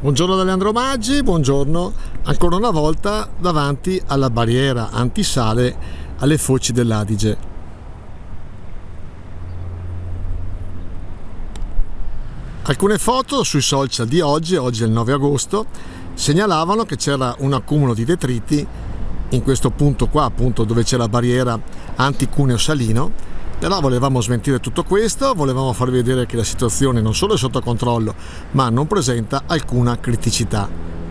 Buongiorno da Leandro Maggi, buongiorno ancora una volta davanti alla barriera antisale alle foci dell'Adige. Alcune foto sui social di oggi è il 9 agosto, segnalavano che c'era un accumulo di detriti in questo punto qua, appunto dove c'è la barriera anticuneo salino. Però volevamo smentire tutto questo, volevamo farvi vedere che la situazione non solo è sotto controllo, ma non presenta alcuna criticità.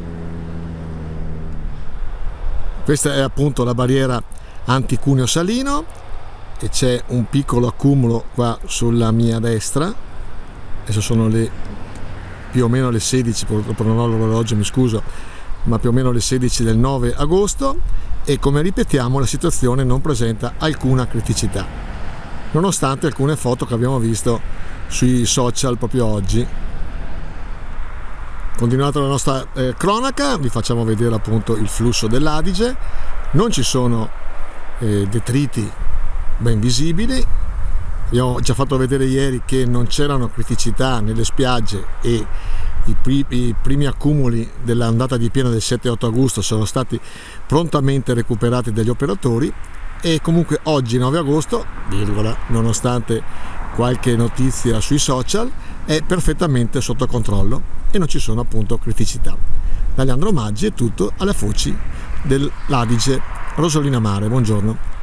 Questa è appunto la barriera anticuneo salino e c'è un piccolo accumulo qua sulla mia destra. Adesso sono più o meno le 16, purtroppo non ho l'orologio, mi scuso, ma più o meno le 16 del 9 agosto e come ripetiamo la situazione non presenta alcuna criticità, nonostante alcune foto che abbiamo visto sui social proprio oggi. Continuata la nostra cronaca, vi facciamo vedere appunto il flusso dell'Adige. Non ci sono detriti ben visibili. Abbiamo già fatto vedere ieri che non c'erano criticità nelle spiagge e i primi accumuli dell'andata di piena del 7-8 agosto sono stati prontamente recuperati dagli operatori. E comunque oggi 9 agosto, nonostante qualche notizia sui social, è perfettamente sotto controllo e non ci sono appunto criticità. Da Leandro Maggi è tutto, alle foci dell'Adige Rosolina Mare, buongiorno.